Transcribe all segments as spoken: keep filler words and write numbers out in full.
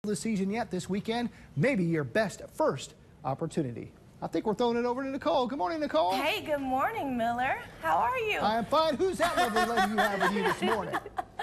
the season yet. This weekend, maybe your best first opportunity. I think we're throwing it over to Nicole. Good morning, Nicole. Hey, good morning, Miller. How are you? I'm fine. Who's that lovely lady you have with you this morning?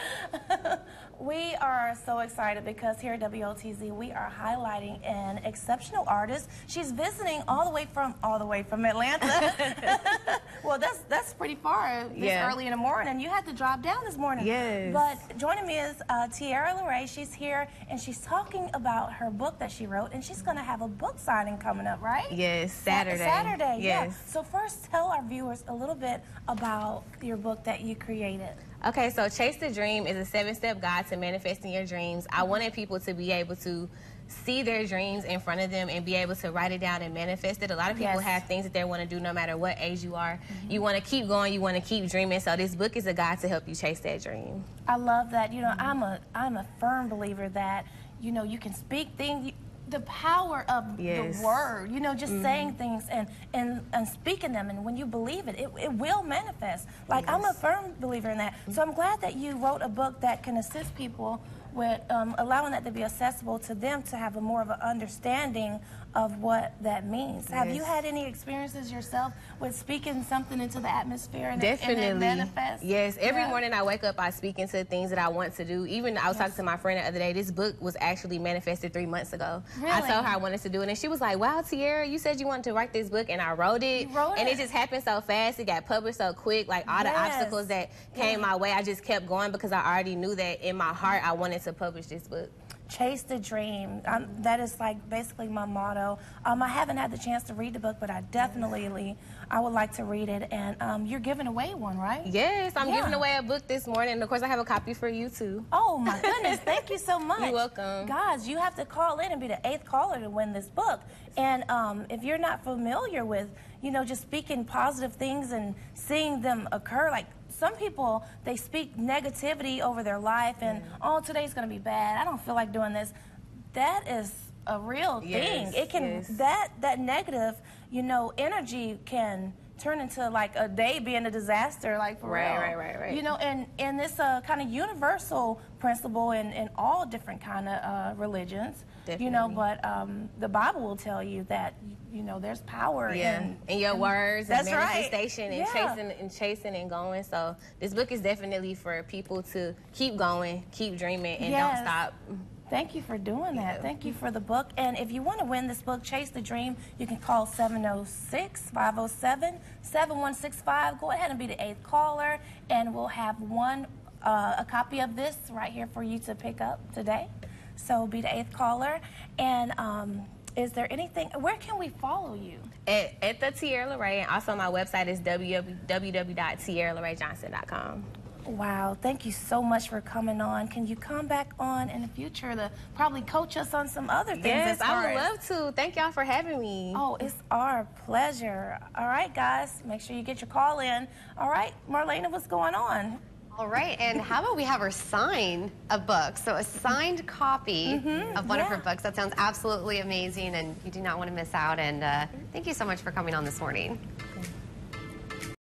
We are so excited because here at W O T Z we are highlighting an exceptional artist. She's visiting all the way from all the way from Atlanta. Well, that's that's pretty far this Yeah. early in the morning. You had to drive down this morning. Yes. But joining me is uh, Tierra Lorraine. She's here and she's talking about her book that she wrote, and she's going to have a book signing coming up, right? Yes, Saturday. Sa- Saturday, yes. yeah. So first, tell our viewers a little bit about your book that you created. Okay, so Chase the Dream is a seven-step guide to manifesting your dreams. I wanted people to be able to see their dreams in front of them and be able to write it down and manifest it. A lot of people Yes. have things that they want to do no matter what age you are. Mm-hmm. You want to keep going, you want to keep dreaming. So this book is a guide to help you chase that dream. I love that. You know, I'm a I'm a firm believer that, you know, you can speak things. The power of Yes. the word, you know, just Mm-hmm. saying things and, and, and speaking them, and when you believe it, it, it will manifest. Like, yes. I'm a firm believer in that. Mm-hmm. So I'm glad that you wrote a book that can assist people with um, allowing that to be accessible to them, to have a more of an understanding of what that means. Yes. Have you had any experiences yourself with speaking something into the atmosphere and Definitely. It, and it manifests? Yes, every yeah. morning I wake up, I speak into things that I want to do. Even I was yes. talking to my friend the other day, this book was actually manifested three months ago. Really? I told her I wanted to do it, and she was like, wow, Tierra, you said you wanted to write this book, and I wrote it. You wrote and it. it just happened so fast. It got published so quick. Like, all yes. the obstacles that came yeah. my way, I just kept going because I already knew that in my heart I wanted to publish this book. Chase the dream. Um, that is like basically my motto. Um, I haven't had the chance to read the book, but I definitely, I would like to read it. And um, you're giving away one, right? Yes, I'm yeah. giving away a book this morning. And of course, I have a copy for you too. Oh my goodness! Thank you so much. You're welcome. Guys, you have to call in and be the eighth caller to win this book. And um, if you're not familiar with, you know, just speaking positive things and seeing them occur, like. Some people, they speak negativity over their life and, mm. oh, today's going to be bad. I don't feel like doing this. That is a real yes, thing. It can, yes. that, that negative, you know, energy can turn into like a day being a disaster, like for right, real. Right, right, right, You know, and, and this uh, kind of universal principle in, in all different kind of uh, religions. Definitely. You know, but um, the Bible will tell you that, you know, there's power yeah. in, in your in, words that's and manifestation right. and yeah. chasing and chasing and going. So this book is definitely for people to keep going, keep dreaming, and yes. don't stop. Thank you for doing that. Yeah. Thank you for the book. And if you want to win this book, Chase the Dream, you can call seven oh six, five oh seven, seven one six five. Go ahead and be the eighth caller, and we'll have one uh, a copy of this right here for you to pick up today. So be the eighth caller. And um, is there anything, where can we follow you? At, at the Tierra Lorraine. Also, my website is w w w dot tierra lorraine johnson dot com. Wow, thank you so much for coming on. Can you come back on in the future to probably coach us on some other things? Yes, I would as... love to. Thank y'all for having me. Oh, it's our pleasure. All right, guys, make sure you get your call in. All right, Marlena, what's going on? All right, and how about we have her sign a book? So a signed copy mm-hmm, of one yeah. of her books. That sounds absolutely amazing, and you do not want to miss out. And uh, thank you so much for coming on this morning.